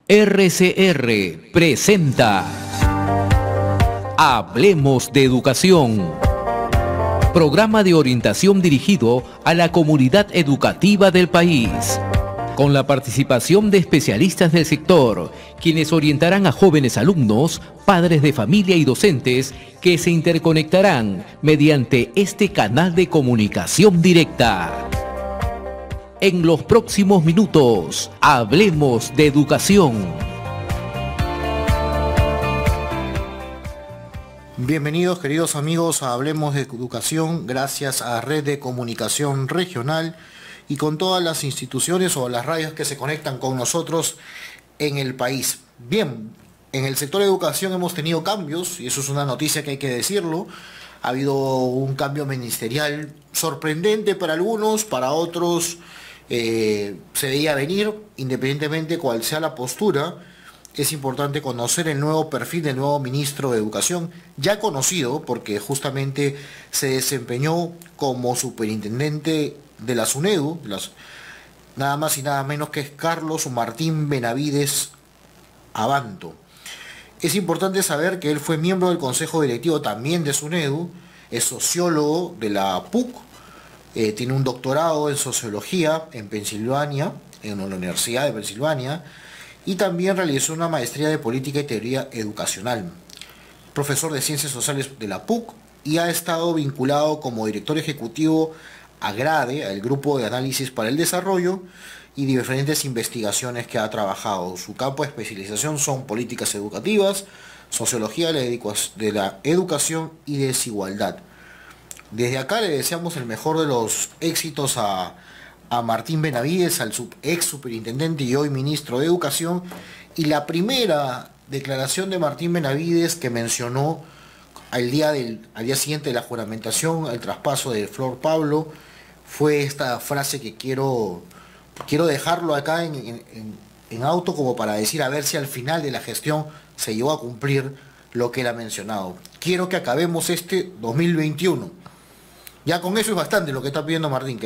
RCR presenta Hablemos de Educación, programa de orientación dirigido a la comunidad educativa del país, con la participación de especialistas del sector, quienes orientarán a jóvenes alumnos, padres de familia y docentes que se interconectarán mediante este canal de comunicación directa. En los próximos minutos, hablemos de educación. Bienvenidos, queridos amigos, a Hablemos de Educación, gracias a Red de Comunicación Regional y con todas las instituciones o las radios que se conectan con nosotros en el país. Bien, en el sector de educación hemos tenido cambios, y eso es una noticia que hay que decirlo. Ha habido un cambio ministerial sorprendente para algunos, para otros se veía venir. Independientemente cuál sea la postura, es importante conocer el nuevo perfil del nuevo ministro de Educación, ya conocido porque justamente se desempeñó como superintendente de la SUNEDU, nada más y nada menos que es Carlos Martín Benavides Abanto. Es importante saber que él fue miembro del Consejo Directivo también de SUNEDU, es sociólogo de la PUC, tiene un doctorado en Sociología en Pensilvania, en la Universidad de Pensilvania, y también realizó una maestría de Política y Teoría Educacional. Profesor de Ciencias Sociales de la PUC y ha estado vinculado como director ejecutivo a GRADE, el Grupo de Análisis para el Desarrollo, y diferentes investigaciones que ha trabajado. Su campo de especialización son políticas educativas, sociología de la educación y desigualdad. Desde acá le deseamos el mejor de los éxitos a Martín Benavides, al ex superintendente y hoy ministro de Educación. Y la primera declaración de Martín Benavides que mencionó al día siguiente de la juramentación, el traspaso de Flor Pablo, fue esta frase que quiero dejarlo acá en auto como para decir a ver si al final de la gestión se llegó a cumplir lo que él ha mencionado. Quiero que acabemos este 2021. Ya con eso es bastante lo que está pidiendo Martín,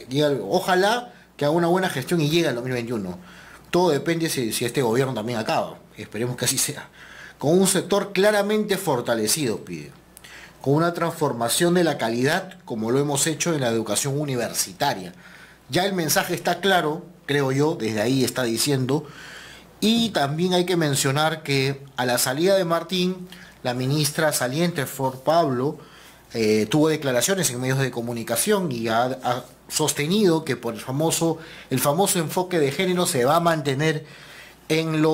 ojalá que haga una buena gestión y llegue al 2021. Todo depende si este gobierno también acaba, esperemos que así sea. Con un sector claramente fortalecido, pide. Con una transformación de la calidad, como lo hemos hecho en la educación universitaria. Ya el mensaje está claro, creo yo, desde ahí está diciendo. Y también hay que mencionar que a la salida de Martín, la ministra saliente, Flor Pablo, tuvo declaraciones en medios de comunicación y ha sostenido que por el famoso enfoque de género se va a mantener en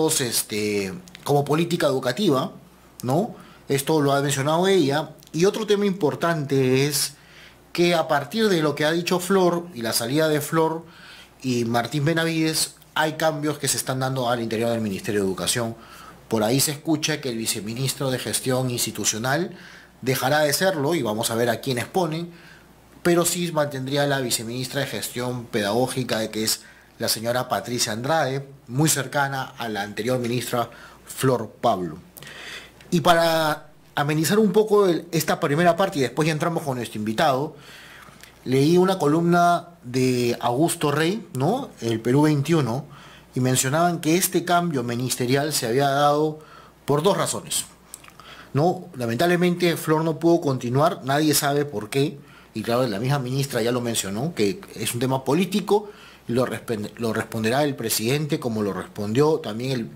como política educativa, ¿no? Esto lo ha mencionado ella. Y otro tema importante es que a partir de lo que ha dicho Flor y la salida de Flor y Martín Benavides, hay cambios que se están dando al interior del Ministerio de Educación. Por ahí se escucha que el viceministro de Gestión Institucional dejará de serlo y vamos a ver a quiénes ponen, pero sí mantendría la viceministra de Gestión Pedagógica, que es la señora Patricia Andrade, muy cercana a la anterior ministra Flor Pablo. Y para amenizar un poco esta primera parte y después ya entramos con nuestro invitado, leí una columna de Augusto Rey, ¿no? El Perú 21, y mencionaban que este cambio ministerial se había dado por dos razones. No, lamentablemente Flor no pudo continuar, nadie sabe por qué, y claro, la misma ministra ya lo mencionó, que es un tema político, y lo responderá el presidente como lo respondió también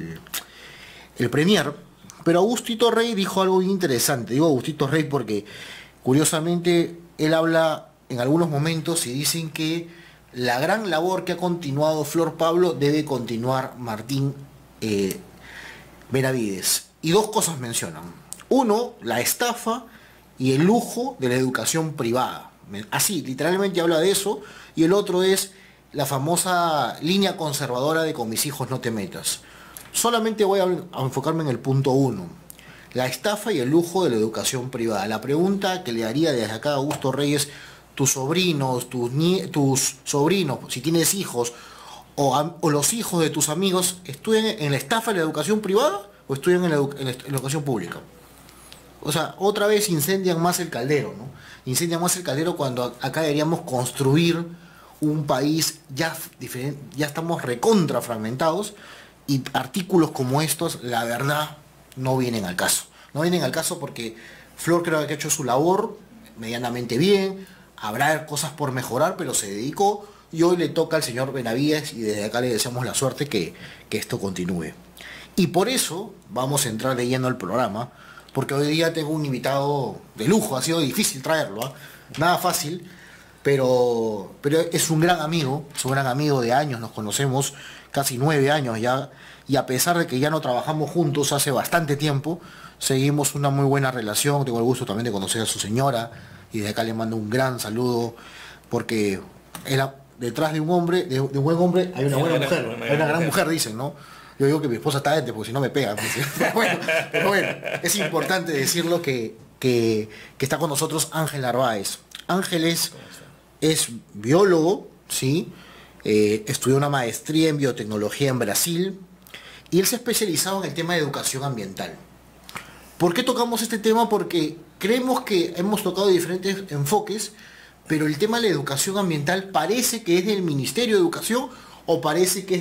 el premier. Pero Augustito Rey dijo algo interesante, digo Augustito Rey porque curiosamente él habla en algunos momentos y dicen que la gran labor que ha continuado Flor Pablo debe continuar Martín Benavides. Y dos cosas mencionan. Uno, la estafa y el lujo de la educación privada. Así, literalmente habla de eso. Y el otro es la famosa línea conservadora de con mis hijos no te metas. Solamente voy a enfocarme en el punto 1. La estafa y el lujo de la educación privada. La pregunta que le haría desde acá a Augusto Reyes, tus sobrinos, tus sobrinos, si tienes hijos, o los hijos de tus amigos, ¿estudian en la estafa de la educación privada o estudian en la educación pública? O sea, otra vez incendian más el caldero, ¿no? Incendian más el caldero cuando acá deberíamos construir un país ya diferente, ya estamos recontra fragmentados Y artículos como estos, la verdad, no vienen al caso. No vienen al caso porque Flor creo que ha hecho su labor medianamente bien, habrá cosas por mejorar, pero se dedicó, y hoy le toca al señor Benavides, y desde acá le deseamos la suerte que esto continúe. Y por eso vamos a entrar de lleno al programa, porque hoy día tengo un invitado de lujo, ha sido difícil traerlo, ¿eh? Nada fácil, pero es un gran amigo de años, nos conocemos casi 9 años ya, y a pesar de que ya no trabajamos juntos hace bastante tiempo, seguimos una muy buena relación. Tengo el gusto también de conocer a su señora, y de acá le mando un gran saludo, porque detrás de un hombre, de un buen hombre, hay una buena mujer, hay una gran mujer, dicen, ¿no? Yo digo que mi esposa está dentro, porque si no me pega. Pues, pero bueno, es importante decirlo que está con nosotros Ángel Narváez. Ángel es biólogo, ¿sí? Estudió una maestría en biotecnología en Brasil, y él se ha especializado en el tema de educación ambiental. ¿Por qué tocamos este tema? Porque creemos que hemos tocado diferentes enfoques, pero el tema de la educación ambiental parece que es del Ministerio de Educación o parece que es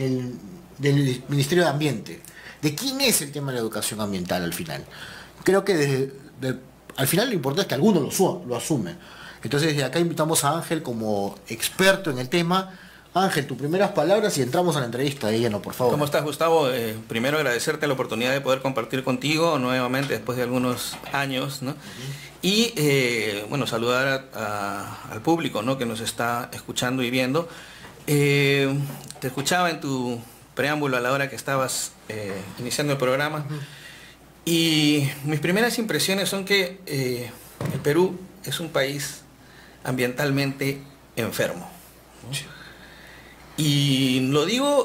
del Ministerio de Ambiente. ¿De quién es el tema de la educación ambiental al final? Creo que al final lo importante es que alguno lo asume. Entonces desde acá invitamos a Ángel como experto en el tema. Ángel, tus primeras palabras y entramos a la entrevista de lleno, por favor. ¿Cómo estás, Gustavo? Primero agradecerte la oportunidad de poder compartir contigo nuevamente después de algunos años, ¿no? Y bueno, saludar al público, ¿no?, que nos está escuchando y viendo. Te escuchaba en tu preámbulo a la hora que estabas iniciando el programa, y mis primeras impresiones son que el Perú es un país ambientalmente enfermo, ¿no? Sí. Y lo digo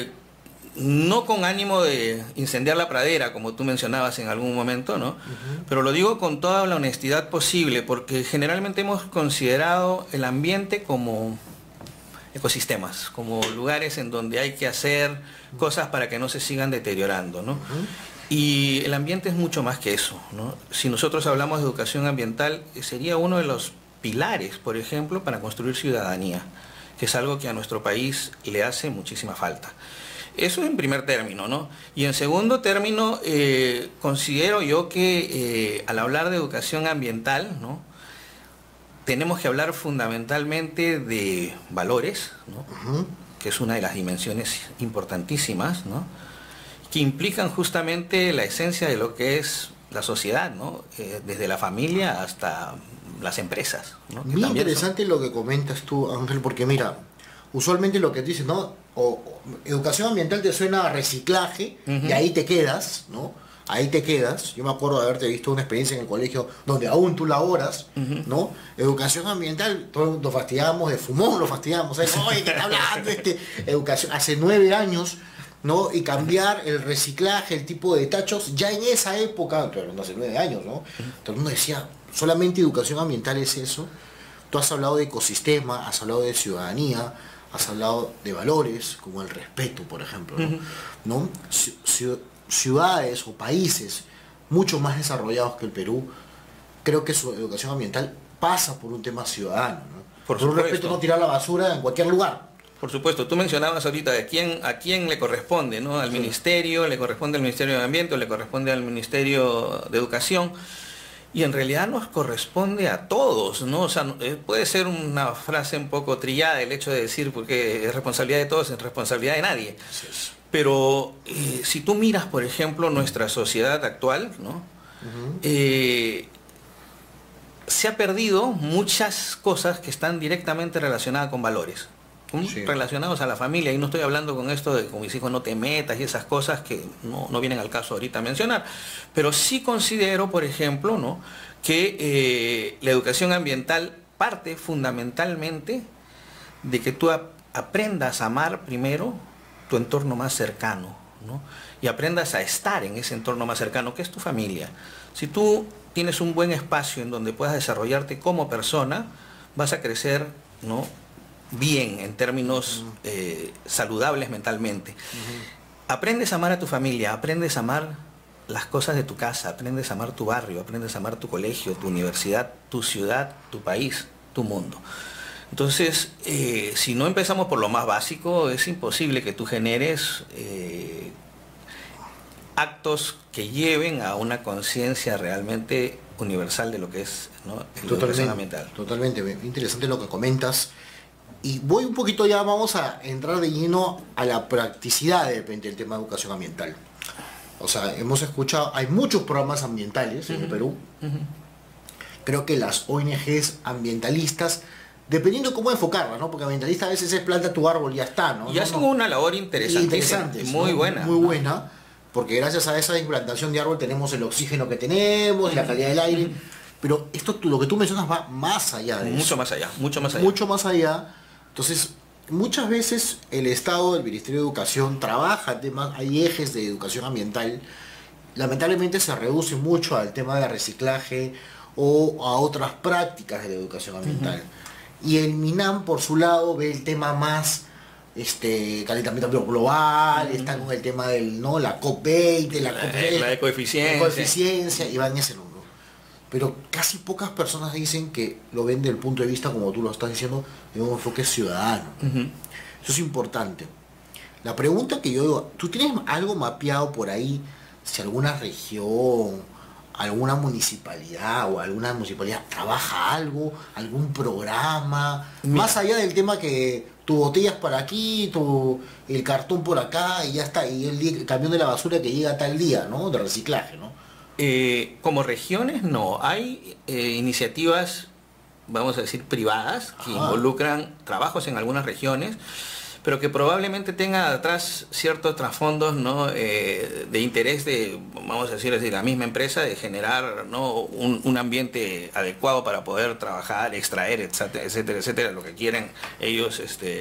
no con ánimo de incendiar la pradera, como tú mencionabas en algún momento, ¿no? Pero lo digo con toda la honestidad posible, porque generalmente hemos considerado el ambiente como ecosistemas, como lugares en donde hay que hacer cosas para que no se sigan deteriorando, ¿no? Y el ambiente es mucho más que eso, ¿no? Si nosotros hablamos de educación ambiental, sería uno de los pilares, por ejemplo, para construir ciudadanía, que es algo que a nuestro país le hace muchísima falta. Eso en primer término, ¿no? Y en segundo término, considero yo que al hablar de educación ambiental, ¿no?, tenemos que hablar fundamentalmente de valores, ¿no?, que es una de las dimensiones importantísimas, ¿no?, que implican justamente la esencia de lo que es la sociedad, ¿no?, desde la familia hasta las empresas, ¿no? Muy interesante lo que comentas tú, Ángel, porque mira, usualmente lo que dices, ¿no?, educación ambiental te suena a reciclaje, y ahí te quedas, ¿no? Ahí te quedas. Yo me acuerdo de haberte visto una experiencia en el colegio donde aún tú laboras, ¿no? Educación ambiental, todos nos fastidiamos de fumón, nos fastidiamos, ¿sabes? Oye, ¿qué está hablando? Educación, hace 9 años, ¿no? Y cambiar el reciclaje, el tipo de tachos, ya en esa época, pero no hace 9 años, ¿no? Todo el mundo decía, solamente educación ambiental es eso. Tú has hablado de ecosistema, has hablado de ciudadanía, has hablado de valores, como el respeto, por ejemplo, ¿no? Ciudades o países mucho más desarrollados que el Perú, creo que su educación ambiental pasa por un tema ciudadano, ¿no? Por un respeto, no tirar la basura en cualquier lugar. Por supuesto, tú mencionabas ahorita a quién le corresponde, ¿no? Al ministerio, le corresponde al Ministerio de Ambiente, o le corresponde al Ministerio de Educación, y en realidad nos corresponde a todos, ¿no? O sea, puede ser una frase un poco trillada el hecho de decir porque es responsabilidad de todos, es responsabilidad de nadie. Sí. Pero si tú miras, por ejemplo, nuestra sociedad actual, ¿no?, se ha perdido muchas cosas que están directamente relacionadas con valores, relacionados a la familia, y no estoy hablando con esto de con mis hijos no te metas y esas cosas que no vienen al caso ahorita mencionar, pero sí considero, por ejemplo, ¿no?, que la educación ambiental parte fundamentalmente de que tú aprendas a amar primero tu entorno más cercano, ¿no?, y aprendas a estar en ese entorno más cercano, que es tu familia. Si tú tienes un buen espacio en donde puedas desarrollarte como persona, vas a crecer, ¿no?, bien en términos saludables mentalmente. Aprendes a amar a tu familia, aprendes a amar las cosas de tu casa, aprendes a amar tu barrio, aprendes a amar tu colegio, tu universidad, tu ciudad, tu país, tu mundo. Entonces, si no empezamos por lo más básico, es imposible que tú generes actos que lleven a una conciencia realmente universal de lo que es, ¿no?, la educación ambiental. Totalmente, interesante lo que comentas. Y voy un poquito ya, vamos a entrar de lleno a la practicidad del tema de educación ambiental. O sea, hemos escuchado, hay muchos programas ambientales en el Perú. Creo que las ONGs ambientalistas, dependiendo cómo enfocarlas, ¿no? Porque ambientalista a veces es planta tu árbol y ya está, ¿no? Y hacen una labor interesante, muy buena. Muy buena, porque gracias a esa implantación de árbol tenemos el oxígeno que tenemos, la calidad del aire. Pero esto, lo que tú mencionas, va más allá de eso. Mucho más allá. Mucho más allá. Entonces, muchas veces el Estado, el Ministerio de Educación, trabaja temas, hay ejes de educación ambiental. Lamentablemente se reduce mucho al tema de reciclaje o a otras prácticas de la educación ambiental. Y el MINAM, por su lado, ve el tema más calentamiento global, está con el tema del, ¿no?, la COP20, la ecoeficiencia, y va en ese número. Pero casi pocas personas dicen que lo ven desde el punto de vista, como tú lo estás diciendo, de un enfoque ciudadano. Eso es importante. La pregunta que yo digo, ¿tú tienes algo mapeado por ahí? Si alguna región, alguna municipalidad trabaja algo, algún programa, más allá del tema que tu botella es para aquí, el cartón por acá y ya está, y el camión de la basura que llega tal día, ¿no?, de reciclaje, ¿no? Como regiones no, hay iniciativas, vamos a decir, privadas que involucran trabajos en algunas regiones, pero que probablemente tenga atrás ciertos trasfondos, ¿no?, de interés de, vamos a decir, la misma empresa, de generar, ¿no?, un ambiente adecuado para poder trabajar, extraer, etcétera, etcétera, lo que quieren ellos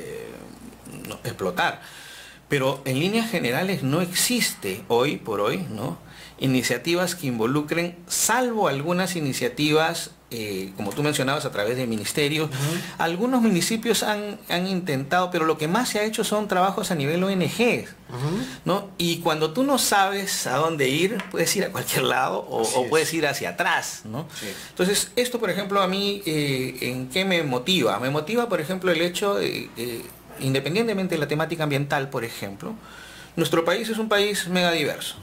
¿no?, explotar. Pero en líneas generales no existe hoy por hoy, ¿no?, iniciativas que involucren, salvo algunas iniciativas, como tú mencionabas, a través de ministerios. Algunos municipios han intentado, pero lo que más se ha hecho son trabajos a nivel ONG, ¿no? Y cuando tú no sabes a dónde ir, puedes ir a cualquier lado o puedes ir hacia atrás, ¿no? Sí. Entonces, esto, por ejemplo, a mí, ¿en qué me motiva? Me motiva, por ejemplo, el hecho de, independientemente de la temática ambiental, por ejemplo, nuestro país es un país megadiverso.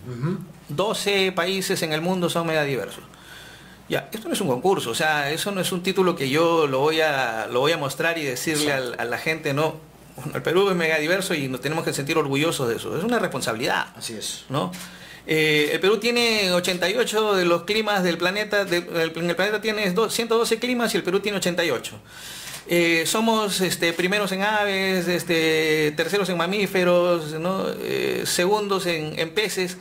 12 países en el mundo son megadiversos. Ya, esto no es un concurso, o sea, eso no es un título que yo lo voy a mostrar y decirle a la gente, no, el Perú es megadiverso y nos tenemos que sentir orgullosos de eso. Es una responsabilidad. Así es. ¿No? El Perú tiene 88 de los climas del planeta, en el planeta tiene 112 climas y el Perú tiene 88. Somos primeros en aves, terceros en mamíferos, ¿no?, segundos en peces,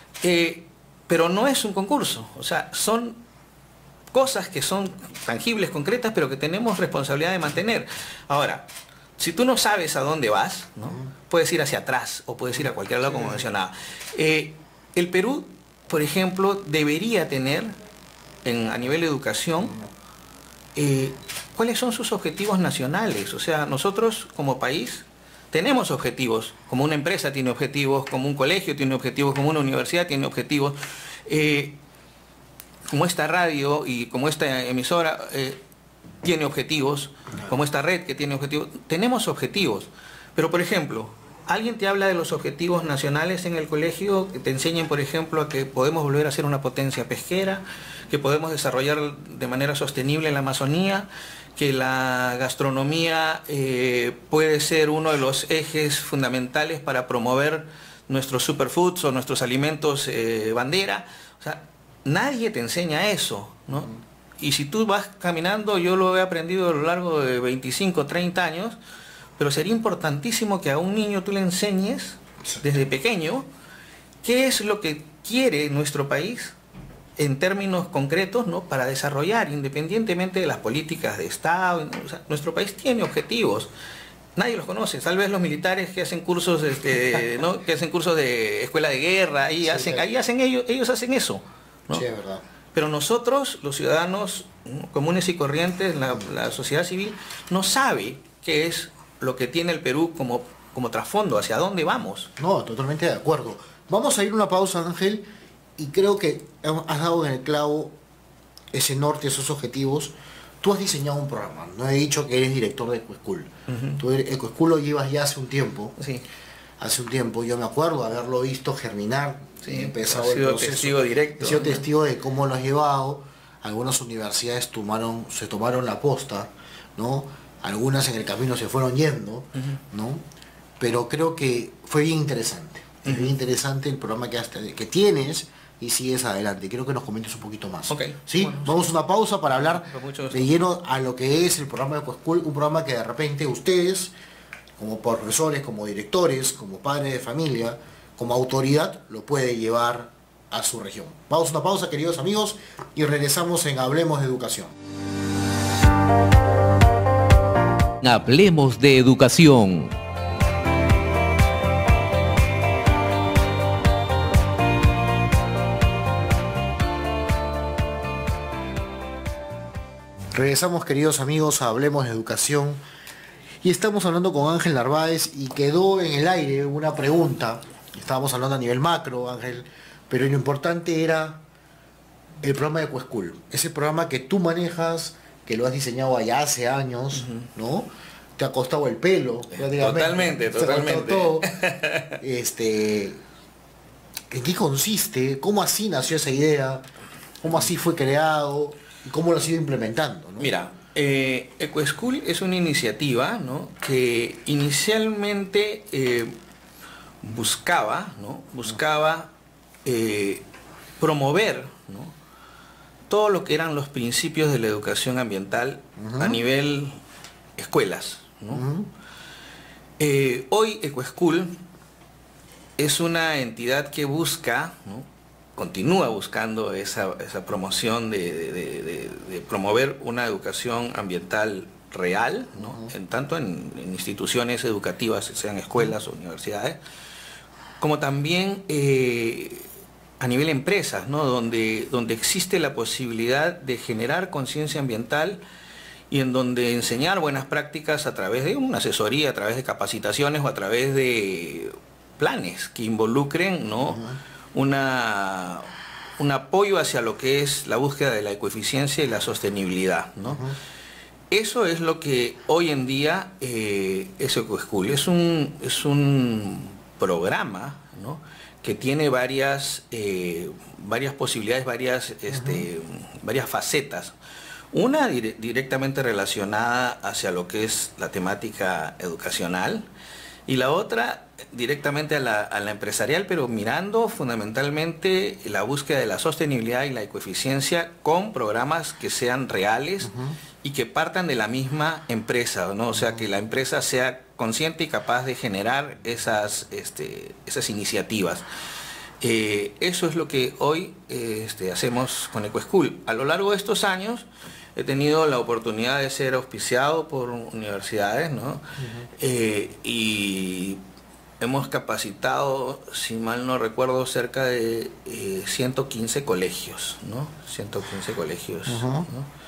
pero no es un concurso, o sea, son cosas que son tangibles, concretas, pero que tenemos responsabilidad de mantener. Ahora, si tú no sabes a dónde vas, ¿no?, puedes ir hacia atrás o puedes ir a cualquier lado, como mencionaba. El Perú, por ejemplo, debería tener, a nivel de educación, ¿cuáles son sus objetivos nacionales? O sea, nosotros como país tenemos objetivos, como una empresa tiene objetivos, como un colegio tiene objetivos, como una universidad tiene objetivos, como esta radio y como esta emisora tiene objetivos, como esta red que tiene objetivos. Tenemos objetivos, pero por ejemplo, alguien te habla de los objetivos nacionales en el colegio, que te enseñen, por ejemplo, a que podemos volver a ser una potencia pesquera, que podemos desarrollar de manera sostenible la Amazonía, que la gastronomía puede ser uno de los ejes fundamentales para promover nuestros superfoods o nuestros alimentos bandera. O sea, nadie te enseña eso, ¿no? Y si tú vas caminando, yo lo he aprendido a lo largo de 25, 30 años, pero sería importantísimo que a un niño tú le enseñes desde pequeño qué es lo que quiere nuestro país en términos concretos, ¿no?, para desarrollar, independientemente de las políticas de Estado. O sea, nuestro país tiene objetivos, nadie los conoce, tal vez los militares que hacen cursos, ¿no?, que hacen cursos de escuela de guerra, ellos hacen eso, ¿no? Sí, es verdad. Pero nosotros, los ciudadanos comunes y corrientes, la sociedad civil, no sabe qué es lo que tiene el Perú como trasfondo, hacia dónde vamos. No, totalmente de acuerdo. Vamos a ir a una pausa, Ángel, y creo que has dado en el clavo ese norte, esos objetivos. tú has diseñado un programa, no he dicho que eres director de EcoSchool. Tú EcoSchool lo llevas ya hace un tiempo. Sí. Hace un tiempo, yo me acuerdo de haberlo visto germinar, Sí, empezado ha sido el proceso. testigo directo. He sido ¿no? testigo de cómo lo has llevado. Algunas universidades se tomaron la posta, ¿no? Algunas en el camino se fueron yendo, ¿no? Pero creo que fue bien interesante. Es bien interesante el programa que tienes y sigues adelante. Quiero que nos comentes un poquito más. Ok. ¿Sí? Bueno, Vamos a una pausa para hablar Con mucho gusto. de lleno a lo que es el programa de EcoSchool, un programa que de repente ustedes, como profesores, como directores, como padres de familia, como autoridad, lo puede llevar a su región. Vamos a una pausa, queridos amigos, y regresamos en Hablemos de Educación. Hablemos de educación. Regresamos, queridos amigos, a Hablemos de Educación. Y estamos hablando con Ángel Narváez y quedó en el aire una pregunta. Estábamos hablando a nivel macro, Ángel, pero lo importante era el programa de EcoSchool. Ese programa que tú manejas, que lo has diseñado allá hace años, ¿no? Te ha costado el pelo, prácticamente. Totalmente, Te ha costado totalmente. todo. ¿En qué consiste? ¿Cómo así nació esa idea? ¿Cómo así fue creado? ¿Y cómo lo has ido implementando? ¿no? Mira, EcoSchool es una iniciativa, ¿no? Que inicialmente buscaba promover, ¿no? todo lo que eran los principios de la educación ambiental a nivel escuelas, ¿no? Hoy EcoSchool es una entidad que busca, ¿no? continúa buscando esa promoción de promover una educación ambiental real, ¿no? Tanto en instituciones educativas, sean escuelas o universidades, como también a nivel empresas, ¿no? donde existe la posibilidad de generar conciencia ambiental y en donde enseñar buenas prácticas a través de una asesoría, a través de capacitaciones o a través de planes que involucren, ¿no? un apoyo hacia lo que es la búsqueda de la ecoeficiencia y la sostenibilidad, ¿no? Eso es lo que hoy en día es EcoSchool. Es un programa, ¿no? que tiene varias posibilidades, varias facetas. Una directamente relacionada hacia lo que es la temática educacional y la otra directamente a la empresarial, pero mirando fundamentalmente la búsqueda de la sostenibilidad y la ecoeficiencia con programas que sean reales y que partan de la misma empresa, ¿no? O sea, que la empresa sea consciente y capaz de generar esas iniciativas. Eso es lo que hoy hacemos con EcoSchool. A lo largo de estos años he tenido la oportunidad de ser auspiciado por universidades, ¿no? Y hemos capacitado, si mal no recuerdo, cerca de 115 colegios, ¿no? 115 colegios, ¿no?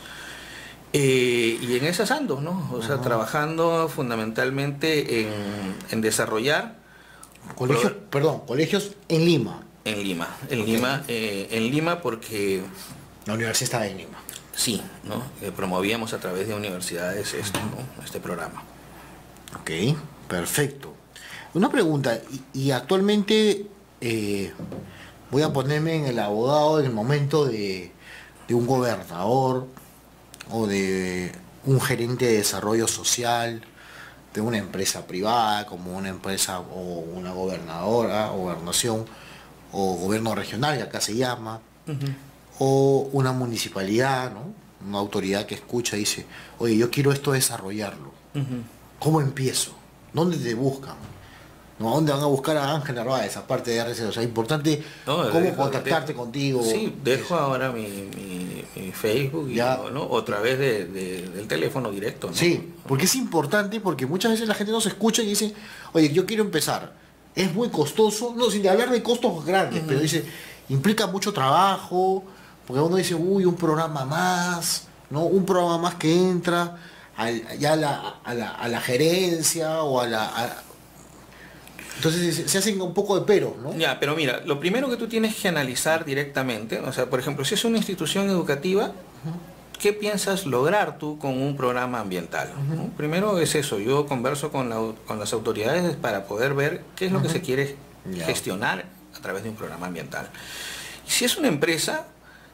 Y en esas ando, ¿no? O sea, trabajando fundamentalmente en desarrollar colegios en Lima. En Lima porque La universidad está en Lima. sí, ¿no? Promovíamos a través de universidades ¿no? este programa. Ok, perfecto. Una pregunta, y actualmente voy a ponerme en el abogado en el momento de un gobernador o de un gerente de desarrollo social de una empresa privada como una empresa o una gobernadora, gobernación o gobierno regional, que acá se llama, o una municipalidad, ¿no? Una autoridad que escucha y dice, oye, yo quiero esto desarrollarlo. ¿Cómo empiezo? ¿Dónde te buscan? ¿No? ¿A dónde van a buscar a Ángel Narváez, aparte de RC? O sea, importante cómo contactarte contigo. Sí, dejo ahora mi Facebook y, ¿no? o a través del teléfono directo, ¿no? Sí, porque es importante, porque muchas veces la gente nos escucha y dice, oye, yo quiero empezar. Es muy costoso, no, sin hablar de costos grandes, pero dice, implica mucho trabajo, porque uno dice, uy, un programa más, ¿no? Un programa más que entra ya a la gerencia o entonces se hacen un poco de peros, ¿no? Ya, pero mira, lo primero que tú tienes que analizar directamente, o sea, por ejemplo, si es una institución educativa, ¿qué piensas lograr tú con un programa ambiental? ¿No? Primero es eso, yo converso con las autoridades para poder ver qué es lo que se quiere gestionar a través de un programa ambiental. Y si es una empresa,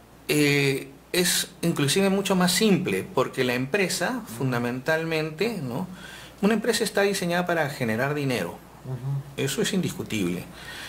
es inclusive mucho más simple, porque la empresa, fundamentalmente, ¿no? Una empresa está diseñada para generar dinero, eso es indiscutible.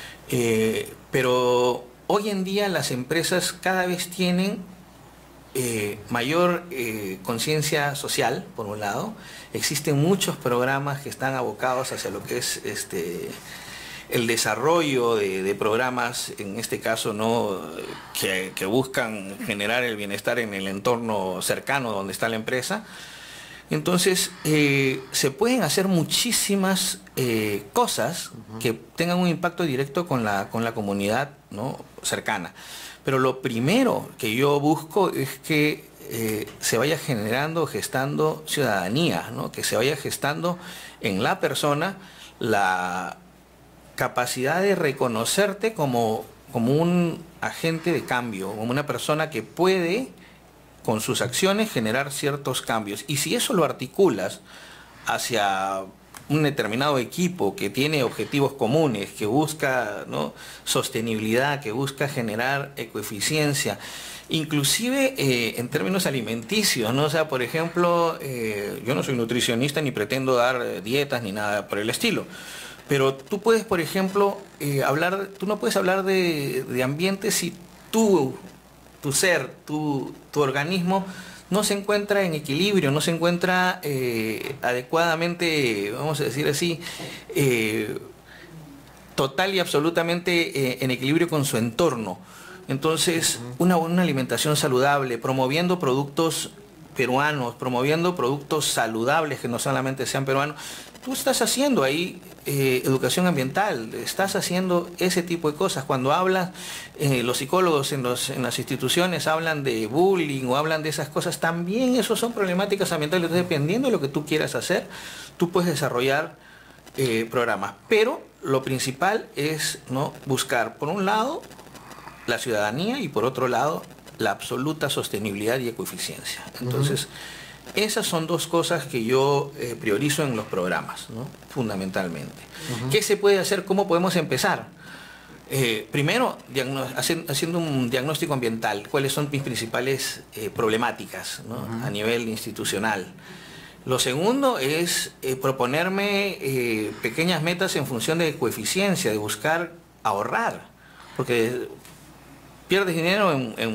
Pero hoy en día las empresas cada vez tienen mayor conciencia social, por un lado. Existen muchos programas que están abocados hacia lo que es el desarrollo de programas, en este caso, ¿no? que buscan generar el bienestar en el entorno cercano donde está la empresa. Entonces, se pueden hacer muchísimas cosas que tengan un impacto directo con la comunidad, ¿no? cercana. Pero lo primero que yo busco es que se vaya gestando ciudadanía, ¿no? Que se vaya gestando en la persona la capacidad de reconocerte como un agente de cambio, como una persona que puede, con sus acciones, generar ciertos cambios. Y si eso lo articulas hacia un determinado equipo que tiene objetivos comunes, que busca, ¿no? sostenibilidad, que busca generar ecoeficiencia, inclusive en términos alimenticios, ¿no? O sea, por ejemplo, yo no soy nutricionista ni pretendo dar dietas ni nada por el estilo, pero tú puedes, por ejemplo, tú no puedes hablar de ambiente si tu ser, tu organismo no se encuentra en equilibrio, no se encuentra adecuadamente, vamos a decir así, total y absolutamente en equilibrio con su entorno. Entonces, una alimentación saludable, promoviendo productos peruanos, promoviendo productos saludables que no solamente sean peruanos, tú estás haciendo ahí educación ambiental, estás haciendo ese tipo de cosas. Cuando hablas, los psicólogos en las instituciones hablan de bullying o hablan de esas cosas, también eso son problemáticas ambientales. Entonces, dependiendo de lo que tú quieras hacer, tú puedes desarrollar programas. Pero lo principal es, ¿no? buscar, por un lado, la ciudadanía y por otro lado, la absoluta sostenibilidad y ecoeficiencia. Entonces, esas son dos cosas que yo priorizo en los programas, ¿no? Fundamentalmente. ¿Qué se puede hacer? ¿Cómo podemos empezar? Primero, haciendo un diagnóstico ambiental. ¿Cuáles son mis principales problemáticas, ¿no? a nivel institucional? Lo segundo es proponerme pequeñas metas en función de ecoeficiencia, de buscar ahorrar. Porque pierdes dinero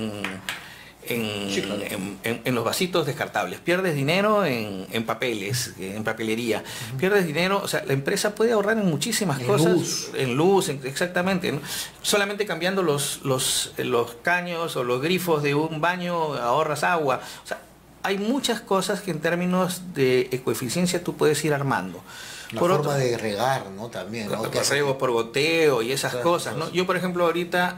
en los vasitos descartables, pierdes dinero en papeles, en papelería, pierdes dinero, o sea, la empresa puede ahorrar en muchísimas cosas, en luz, exactamente, ¿no? Solamente cambiando los caños o los grifos de un baño ahorras agua. O sea, hay muchas cosas que en términos de ecoeficiencia tú puedes ir armando. La forma de regar, ¿no? También, ¿no? Riego por goteo y esas cosas, ¿no? Yo, por ejemplo, ahorita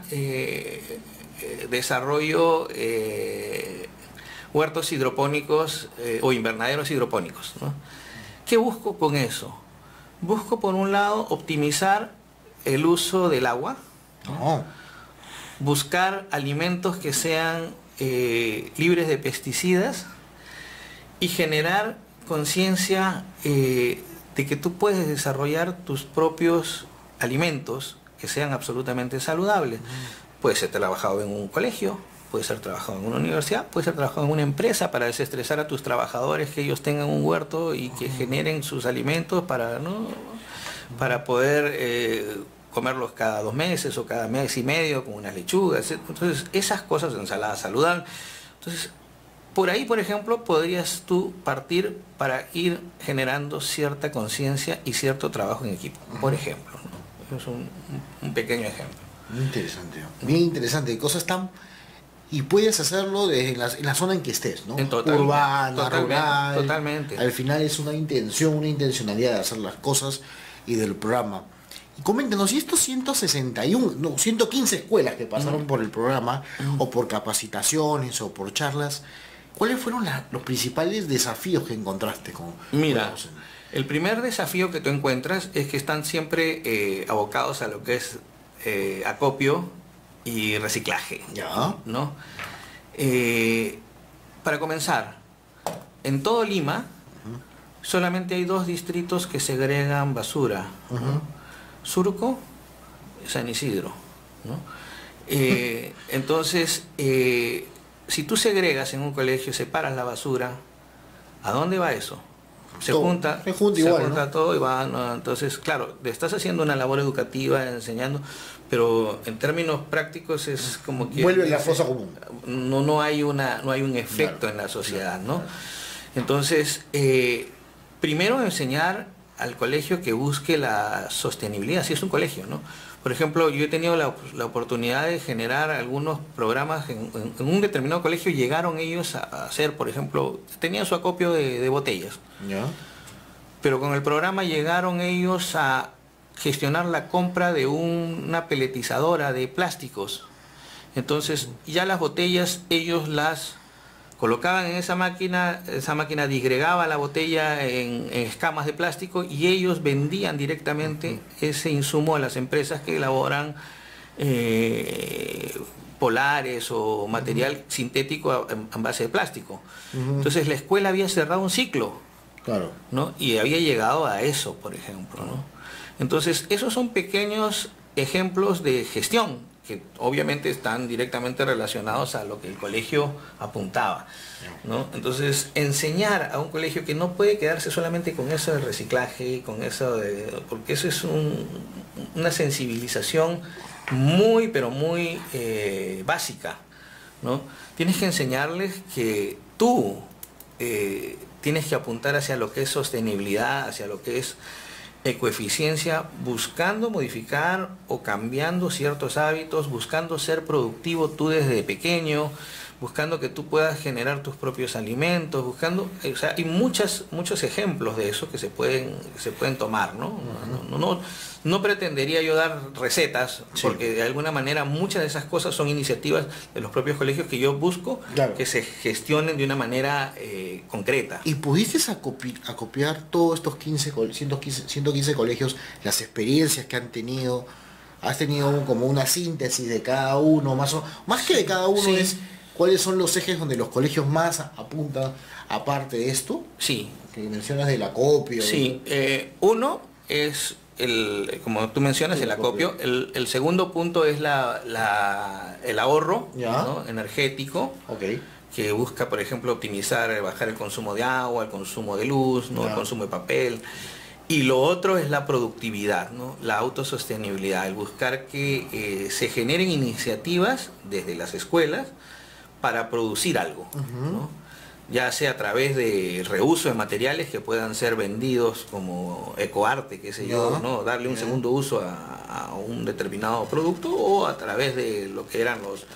desarrollo huertos hidropónicos o invernaderos hidropónicos, ¿no? ¿Qué busco con eso? Busco, por un lado, optimizar el uso del agua, ¿no? Buscar alimentos que sean libres de pesticidas y generar conciencia de que tú puedes desarrollar tus propios alimentos que sean absolutamente saludables. Puede ser trabajado en un colegio, puede ser trabajado en una universidad, puede ser trabajado en una empresa para desestresar a tus trabajadores, que ellos tengan un huerto y que generen sus alimentos para, ¿no? para poder comerlos cada 2 meses o cada mes y medio con unas lechugas. Entonces, esas cosas, ensaladas saludables. Entonces, por ahí, por ejemplo, podrías tú partir para ir generando cierta conciencia y cierto trabajo en equipo, por ejemplo, ¿no? Es un pequeño ejemplo. Muy interesante, bien interesante, cosas tan... Y puedes hacerlo en la zona en que estés, ¿no? Urbana, rural. Totalmente. Al final es una intencionalidad de hacer las cosas y del programa. Y coméntenos, ¿y estos 115 escuelas que pasaron por el programa, o por capacitaciones, o por charlas, cuáles fueron los principales desafíos que encontraste con... Mira, el primer desafío que tú encuentras es que están siempre abocados a lo que es acopio y reciclaje, ya, ¿no? para comenzar, en todo Lima solamente hay 2 distritos que segregan basura, ¿no? Surco y San Isidro, ¿no? Entonces, si tú segregas en un colegio, separas la basura, ¿a dónde va eso? Se junta igual, ¿no? Todo y va, ¿no? Entonces, claro, le estás haciendo una labor educativa, enseñando, pero en términos prácticos es como que vuelve la fosa común. No hay un efecto en la sociedad, ¿no? Entonces, primero enseñar al colegio que busque la sostenibilidad, si es un colegio, ¿no? Por ejemplo, yo he tenido la oportunidad de generar algunos programas en un determinado colegio. Llegaron ellos a hacer, por ejemplo, tenían su acopio de botellas. ¿Ya? Pero con el programa llegaron ellos a gestionar la compra de una peletizadora de plásticos. Entonces, ya las botellas ellos las colocaban en esa máquina disgregaba la botella en escamas de plástico y ellos vendían directamente ese insumo a las empresas que elaboran polares o material sintético en base de plástico. Entonces la escuela había cerrado un ciclo, claro, ¿no? Y había llegado a eso, por ejemplo, ¿no? Entonces esos son pequeños ejemplos de gestión que obviamente están directamente relacionados a lo que el colegio apuntaba, ¿no? Entonces, enseñar a un colegio que no puede quedarse solamente con eso del reciclaje, con eso porque eso es una sensibilización muy, pero muy básica, ¿no? Tienes que enseñarles que tú tienes que apuntar hacia lo que es sostenibilidad, hacia lo que es ecoeficiencia, buscando modificar o cambiando ciertos hábitos, buscando ser productivo tú desde pequeño, buscando que tú puedas generar tus propios alimentos, buscando, o sea, hay muchos ejemplos de eso que se pueden tomar, ¿no? No pretendería yo dar recetas, porque de alguna manera muchas de esas cosas son iniciativas de los propios colegios que yo busco, claro, que se gestionen de una manera concreta. ¿Y pudiste acopiar todos estos 115 colegios, las experiencias que han tenido? ¿Has tenido como una síntesis de cada uno, más que de cada uno? Sí. Es ¿cuáles son los ejes donde los colegios más apuntan aparte de esto? Sí. Que mencionas del acopio. Sí, uno es, como tú mencionas, el acopio. El segundo punto es el ahorro, ¿no? Energético, que busca, por ejemplo, optimizar, bajar el consumo de agua, el consumo de luz, ¿no? El consumo de papel. Y lo otro es la productividad, ¿no? La autosostenibilidad, el buscar que se generen iniciativas desde las escuelas para producir algo, ¿no? Ya sea a través de reuso de materiales que puedan ser vendidos como ecoarte, qué sé yo, ¿no? Darle un segundo uso a un determinado producto, o a través de lo que eran los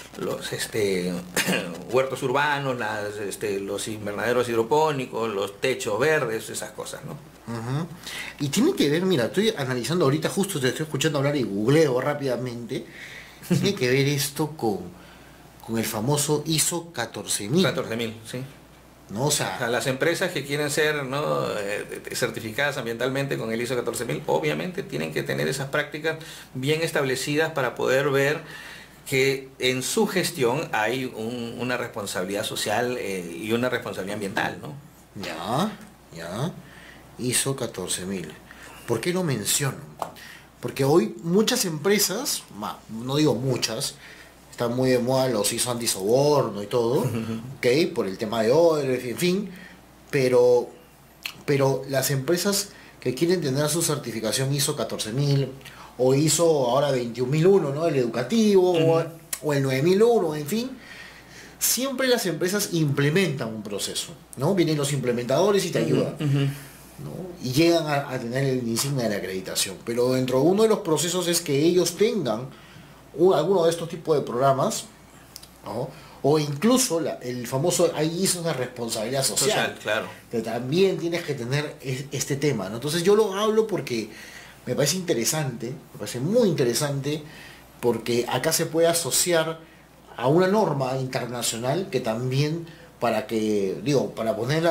huertos urbanos, los invernaderos hidropónicos, los techos verdes, esas cosas, ¿no? Y tiene que ver, mira, estoy analizando ahorita, justo te estoy escuchando hablar y googleo rápidamente, tiene que ver esto con el famoso ISO 14000. 14000, sí. ¿No? O sea, las empresas que quieren ser, ¿no? Certificadas ambientalmente con el ISO 14000, obviamente tienen que tener esas prácticas bien establecidas para poder ver que en su gestión hay una responsabilidad social y una responsabilidad ambiental, ¿no? Ya. ISO 14000. ¿Por qué lo menciono? Porque hoy muchas empresas, no digo muchas, están muy de moda los ISO antisoborno y todo, ¿ok? Por el tema de odres, en fin, pero las empresas que quieren tener su certificación ISO 14000 o ISO ahora 21001, ¿no? El educativo, o el 9001, en fin, siempre las empresas implementan un proceso, ¿no? Vienen los implementadores y te ayudan, ¿no? Y llegan a tener el insignia de la acreditación, pero dentro de uno de los procesos es que ellos tengan alguno de estos tipos de programas, ¿no? O incluso el famoso, ahí es una responsabilidad social, claro, que también tienes que tener este tema, ¿no? Entonces yo lo hablo porque me parece interesante, me parece muy interesante, porque acá se puede asociar a una norma internacional que también, para poner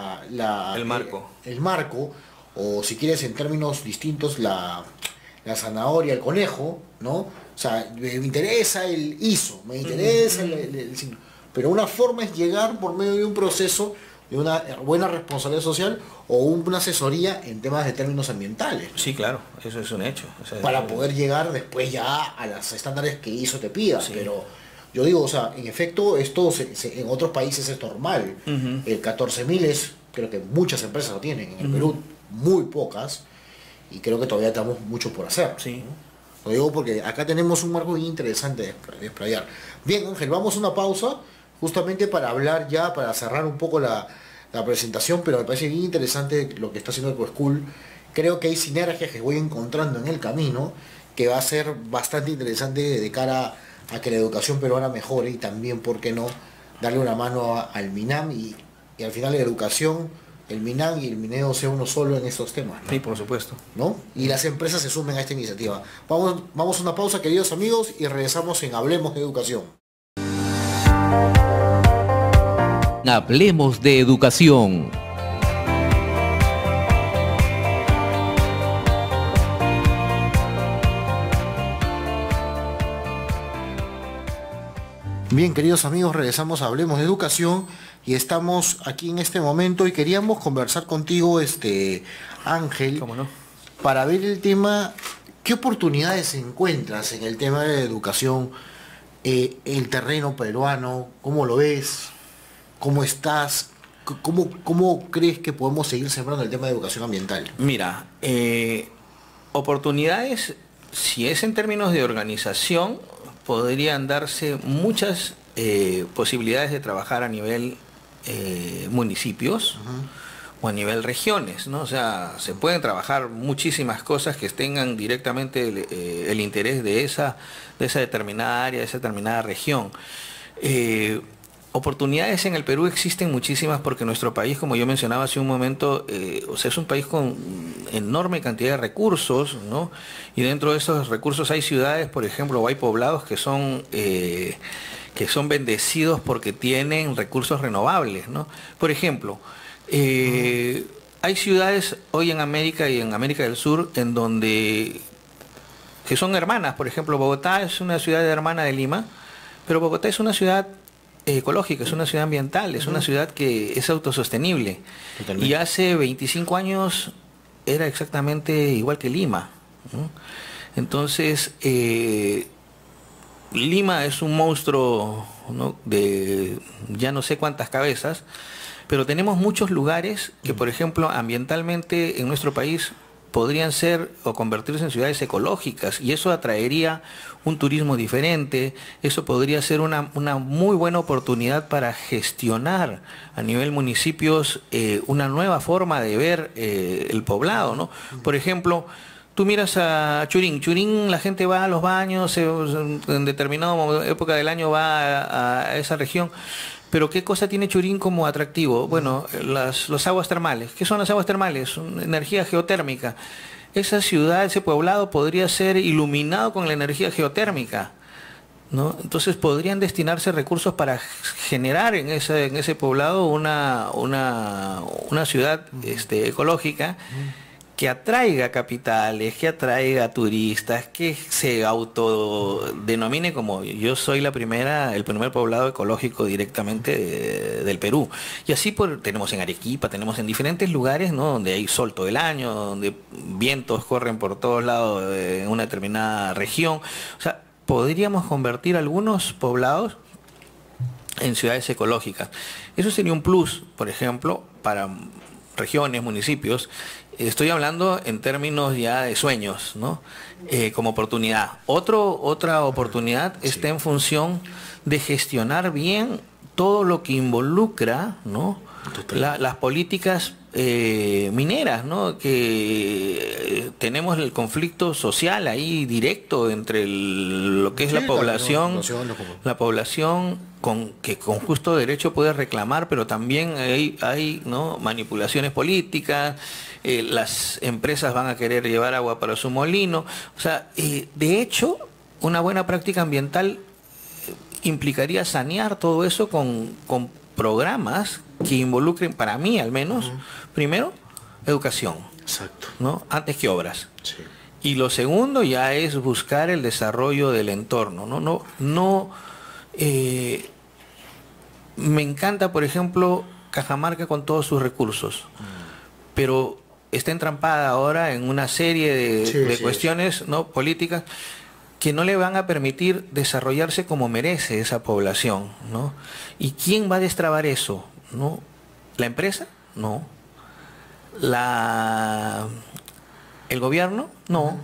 el marco, o si quieres en términos distintos, la zanahoria, el conejo, ¿no? O sea, me interesa el ISO, me interesa el signo, pero una forma es llegar por medio de un proceso de una buena responsabilidad social o una asesoría en temas de términos ambientales. Sí, claro, eso es un hecho. O sea, para poder llegar después ya a los estándares que ISO te pida. Sí. Pero yo digo, o sea, en efecto, esto en otros países es normal. El 14.000 es, creo que muchas empresas lo tienen. En el Perú, muy pocas. Y creo que todavía tenemos mucho por hacer. Sí. Lo digo porque acá tenemos un marco bien interesante de explayar. Bien, Ángel, vamos a una pausa justamente para hablar ya, para cerrar un poco la presentación, pero me parece bien interesante lo que está haciendo EcoSchool. Creo que hay sinergias que voy encontrando en el camino que va a ser bastante interesante de cara a que la educación peruana mejore y también, ¿por qué no?, darle una mano al MINAM y al final la educación, el MINAM y el MINEO sea uno solo en estos temas, ¿no? Sí, por supuesto. ¿No? Y las empresas se sumen a esta iniciativa. Vamos a una pausa, queridos amigos, y regresamos en Hablemos de Educación. Hablemos de educación. Bien, queridos amigos, regresamos a Hablemos de Educación y estamos aquí en este momento y queríamos conversar contigo, Ángel, ¿Cómo no? para ver el tema, ¿qué oportunidades encuentras en el tema de educación, el terreno peruano? ¿Cómo lo ves? ¿Cómo estás? ¿Cómo crees que podemos seguir sembrando el tema de educación ambiental? Mira, oportunidades, si es en términos de organización, podrían darse muchas posibilidades de trabajar a nivel municipios o a nivel regiones, ¿no? O sea, se pueden trabajar muchísimas cosas que tengan directamente el interés de esa determinada área, de esa determinada región. Oportunidades en el Perú existen muchísimas porque nuestro país, como yo mencionaba hace un momento, o sea, es un país con enorme cantidad de recursos, ¿no? Y dentro de esos recursos hay ciudades, por ejemplo, o hay poblados que son bendecidos porque tienen recursos renovables, ¿no? Por ejemplo, hay ciudades hoy en América y en América del Sur en donde que son hermanas. Por ejemplo, Bogotá es una ciudad hermana de Lima, pero Bogotá es una ciudad ecológica, es una ciudad ambiental, es una ciudad que es autosostenible. Totalmente. Y hace 25 años era exactamente igual que Lima, ¿no? Entonces, Lima es un monstruo, ¿no?, de ya no sé cuántas cabezas, pero tenemos muchos lugares que, por ejemplo, ambientalmente en nuestro país podrían ser o convertirse en ciudades ecológicas y eso atraería un turismo diferente, eso podría ser una muy buena oportunidad para gestionar a nivel municipios una nueva forma de ver el poblado, ¿no? Por ejemplo, tú miras a Churín, la gente va a los baños, en determinada época del año va a esa región. Pero ¿qué cosa tiene Churín como atractivo? Bueno, las aguas termales. ¿Qué son las aguas termales? Energía geotérmica. Esa ciudad, ese poblado podría ser iluminado con la energía geotérmica, ¿no? Entonces podrían destinarse recursos para generar en ese poblado una ciudad ecológica que atraiga capitales, que atraiga turistas, que se autodenomine como yo soy el primer poblado ecológico directamente del Perú. Y así tenemos en Arequipa, tenemos en diferentes lugares, ¿no?, donde hay sol todo el año, donde vientos corren por todos lados en una determinada región. O sea, podríamos convertir algunos poblados en ciudades ecológicas. Eso sería un plus, por ejemplo, para regiones, municipios. Estoy hablando en términos ya de sueños, ¿no? Como oportunidad. Otra oportunidad está en función de gestionar bien todo lo que involucra, ¿no?, las políticas mineras, ¿no? Que tenemos el conflicto social ahí directo entre lo que es la población que con justo derecho puede reclamar, pero también hay ¿no?, manipulaciones políticas. Las empresas van a querer llevar agua para su molino. O sea, de hecho, una buena práctica ambiental implicaría sanear todo eso con programas que involucren, para mí al menos, primero, educación. Exacto. ¿No? Antes que obras. Sí. Y lo segundo ya es buscar el desarrollo del entorno, me encanta, por ejemplo, Cajamarca con todos sus recursos, pero está entrampada ahora en una serie de cuestiones, ¿no?, políticas que no le van a permitir desarrollarse como merece esa población, ¿no? ¿Y quién va a destrabar eso? ¿No? ¿La empresa? No. ¿El gobierno? No.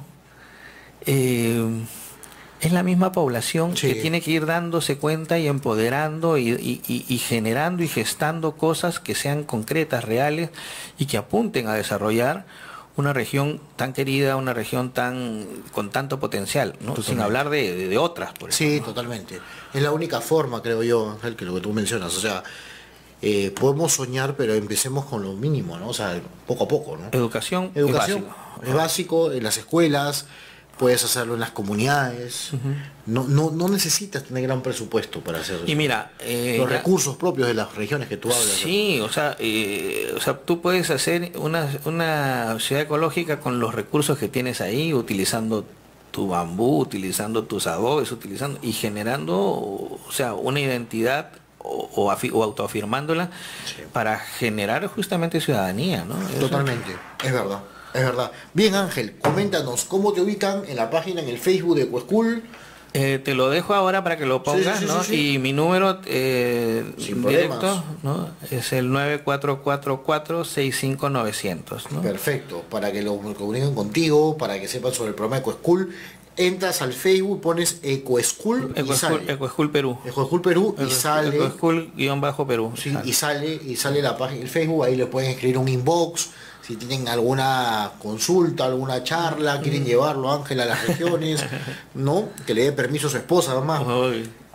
Es la misma población que tiene que ir dándose cuenta y empoderando y generando y gestando cosas que sean concretas, reales y que apunten a desarrollar una región tan querida, una región con tanto potencial, ¿no? Sin hablar de otras, por ejemplo. Sí, totalmente. Es la única forma, creo yo, Ángel, que lo que tú mencionas, o sea, podemos soñar, pero empecemos con lo mínimo, ¿no? O sea, poco a poco, ¿no? Educación es básico en las escuelas, puedes hacerlo en las comunidades, no necesitas tener gran presupuesto para hacerlo. Y mira, los recursos propios de las regiones que tú hablas. Sí, o sea, tú puedes hacer una ciudad ecológica con los recursos que tienes ahí, utilizando tu bambú, utilizando tus adobes, y generando, o sea, una identidad o autoafirmándola para generar justamente ciudadanía, ¿no? Totalmente, es verdad. Es verdad. Bien, Ángel, coméntanos cómo te ubican en la página, en el Facebook de EcoSchool. Te lo dejo ahora para que lo pongas, ¿no? Y mi número directo, ¿no?, es el 9444-65900, ¿no? Perfecto, para que lo comuniquen contigo, para que sepan sobre el programa EcoSchool. Entras al Facebook, pones EcoSchool y sale. EcoSchool Perú. EcoSchool Perú y sale. EcoSchool-Perú. Sí, y sale la página, el Facebook, ahí le pueden escribir un inbox. Si tienen alguna consulta, alguna charla, quieren llevarlo, Ángel, a las regiones, ¿no? Que le dé permiso a su esposa, además. o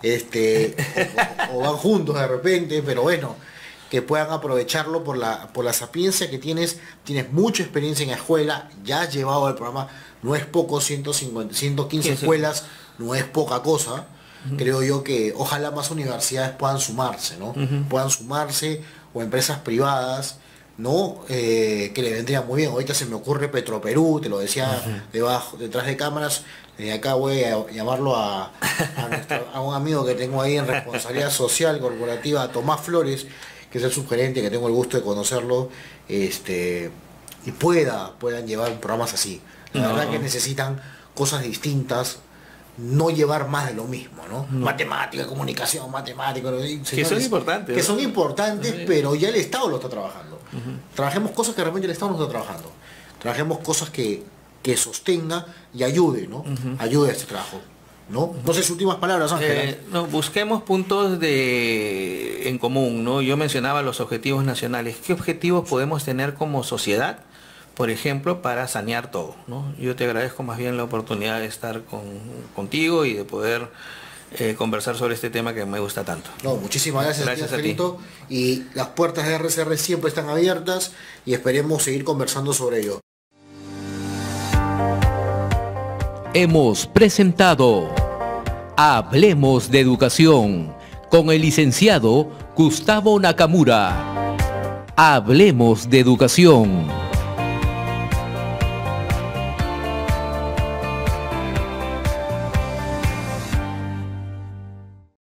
van juntos de repente, pero bueno, que puedan aprovecharlo por la sapiencia que tienes mucha experiencia en la escuela, ya has llevado el programa, no es poco, 115 escuelas, no es poca cosa. Creo yo que ojalá más universidades puedan sumarse, ¿no? Puedan sumarse, o empresas privadas, ¿no? Que le vendría muy bien. Ahorita se me ocurre Petroperú, te lo decía detrás de cámaras. Acá voy a llamarlo a un amigo que tengo ahí en responsabilidad social corporativa, Tomás Flores, que es el subgerente, que tengo el gusto de conocerlo, y puedan llevar programas así. La verdad que necesitan cosas distintas, no llevar más de lo mismo, ¿no? Matemática, comunicación, matemática, señores, que son importantes. Que son importantes, pero ya el Estado lo está trabajando. Trabajemos cosas que realmente el Estado no está trabajando. Trabajemos cosas que sostenga y ayude, ¿no? Ayude a este trabajo, ¿no? No sé sus últimas palabras, Ángel. Busquemos puntos en común, ¿no? Yo mencionaba los objetivos nacionales. ¿Qué objetivos podemos tener como sociedad, por ejemplo, para sanear todo, ¿no? Yo te agradezco más bien la oportunidad de estar contigo y de poder conversar sobre este tema que me gusta tanto. No, muchísimas gracias a ti. Y las puertas de RCR siempre están abiertas y esperemos seguir conversando sobre ello. Hemos presentado Hablemos de Educación con el licenciado Gustavo Nakamura. Hablemos de Educación.